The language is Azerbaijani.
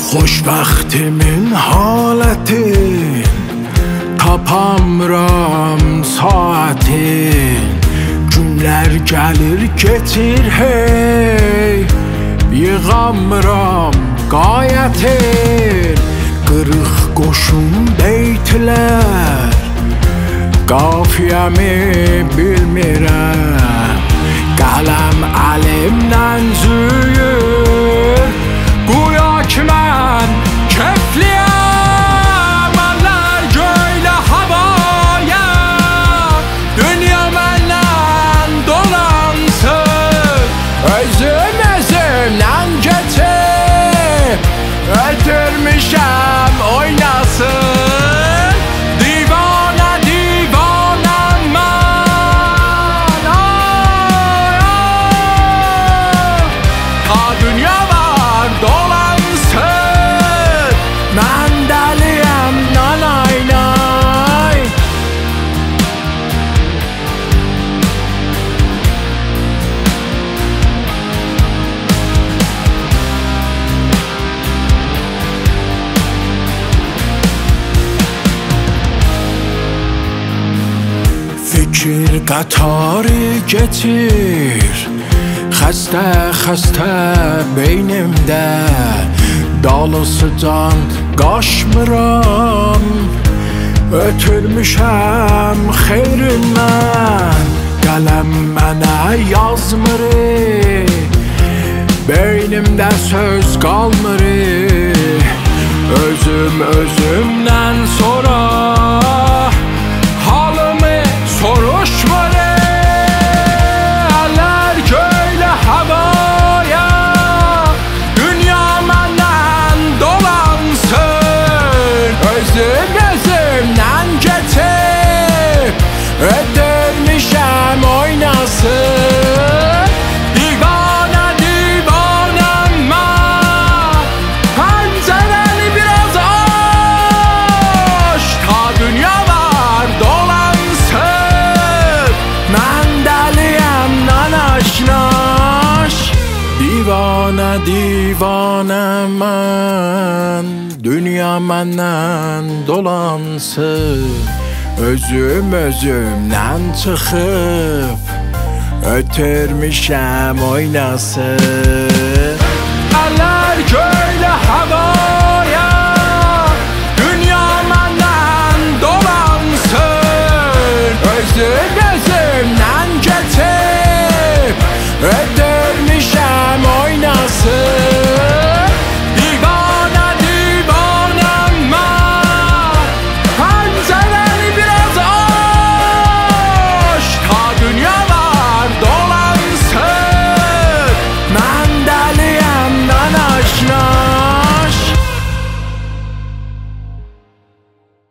Xoşbəxtimin halətin, tapamıram saatin. Günlər gəlir keçir hey, yığamıram qayətin. Qırıq qoşun beytlər, qafiyəmi bilmirəm. Qələm əlimdən züyür, guya ki mən kefliyəm. Əllər göylə havaya, dünya məndən dolansın. Özümdən keçib ötürmüşəm oynasın. Divana divanəm mən, ta dünya var dolansın. Mən dəliyəm nanay nay. Fikir qatarı geçir, xəstə beynimdə. Dalısıcan qaşmıram, ötürmüşəm xeyrindən. Qələm mənə yazmır, beynimdə söz qalmır. Özümdən sonra halımı soruşmur. Əllər göylə havaya, dünya məndən dolansın. Özümdən keçib ötürmüşəm oynasın. Divana divanəm mən, pəncərəni biraz aç, ta dünya var dolansın. Mən dəliyəm nanaş-naş. Divana divanəm mən, dünya məndən dolansın. Özümdən çıxıb ötürmüşəm oynasın. Əllər göylə havaya, dünya məndən dolansın. Özümdən